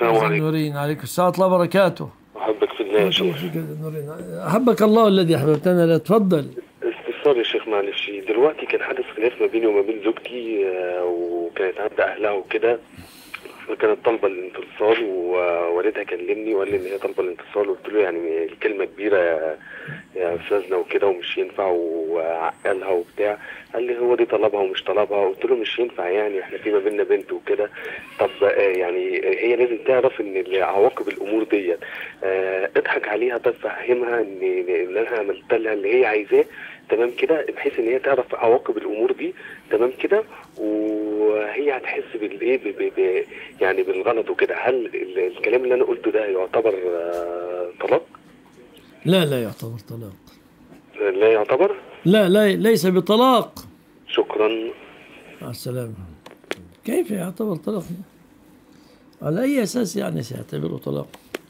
السلام عليكم. نورين عليكم السلام ورحمة الله وبركاته. أحبك في الله يا شيخ. نورين أحبك الله الذي أحببتنا. لا تفضل. استفسار يا شيخ، معلش. دلوقتي كان حدث خلاف ما بيني وما بين زوجتي، وكانت عند أهلها وكده، فكانت طالبة الانفصال، ووالدها كلمني وقال لي إن هي طالبة الانفصال، وقلت له يعني الكلمة كبيرة يا أستاذنا وكده ومش ينفع، وعقلها وبتاع. قال لي هو دي طلبها ومش طلبها. قلت له مش ينفع، يعني احنا في ما بيننا بنت وكده. طب يعني هي لازم تعرف ان عواقب الامور ديت. اضحك عليها، بس فهمها ان انا عملت لها اللي هي عايزاه، تمام كده، بحيث ان هي تعرف عواقب الامور دي، تمام كده، وهي هتحس بالايه يعني بالغلط وكده. هل الكلام اللي انا قلته ده يعتبر طلاق؟ لا لا يعتبر طلاق. لا يعتبر. لا لا ليس بطلاق. شكرا. مع السلامة. كيف يعتبر طلاق؟ على أي أساس يعني سيعتبره طلاق؟